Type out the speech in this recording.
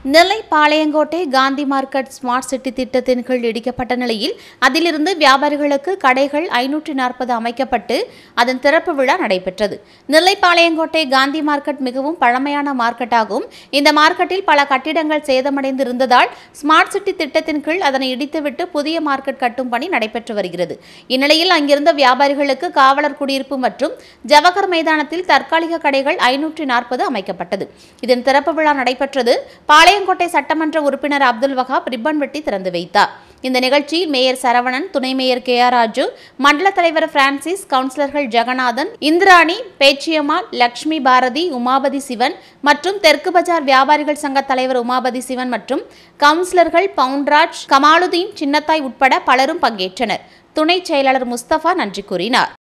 நெல்லை Palayamkottai Gandhi market smart city திட்டத்தின் கீழ் இடிக்கப்பட்ட நிலையில் அதிலிருந்து வியாபாரிகளுக்கு கடைகள் 540 அமைக்கப்பட்டு அதன் திறப்பு விழா நடைபெற்றது. நெல்லை பாளையங்கோட்டை காந்தி மார்க்கெட் மிகவும் பழமையான மார்க்கெட்டாகும். இந்த மார்க்கெட்டில் பல கட்டிடங்கள் சேதமடைந்து இருந்ததால் ஸ்மார்ட் சிட்டி திட்டத்தின் கீழ் அதனை இடித்துவிட்டு புதிய மார்க்கெட் கட்டும் பணி நடைபெற்று வருகிறது. இந்நிலையில் அங்கிருந்த வியாபாரிகளுக்கு காவலர் குடியிருப்பு மற்றும் ஜவஹர் மைதானத்தில் தற்காலிக கடைகள் 540 அமைக்கப்பட்டது. இதன் திறப்பு விழா நடைபெற்றது. பாளையங்கோட்டை சட்டமன்ற உறுப்பினர் அப்துல் வஹாப் ரிப்பன் வெட்டி திறந்து வைத்தார். இந்த நிகழ்ச்சியில் மேயர் சரவணன், துணை மேயர் KR ராஜு, மண்டல தலைவர் பிரான்சிஸ், கவுன்சிலர்கள் ஜெகநாதன், இந்திராணி, பேச்சியம்மாள், லட்சுமி பாரதி, உமாபதி சிவன் மற்றும் தெற்கு பஜார் வியாபாரிகள் சங்க தலைவர் உமாபதி சிவன் மற்றும் கவுன்சிலர்கள் பவுன்ராஜ், கமாலுதீன், சின்னத்தாய் உட்பட பலரும் பங்கேற்றனர். துணை செயலாளர் முஸ்தபா நன்றி கூறினார்.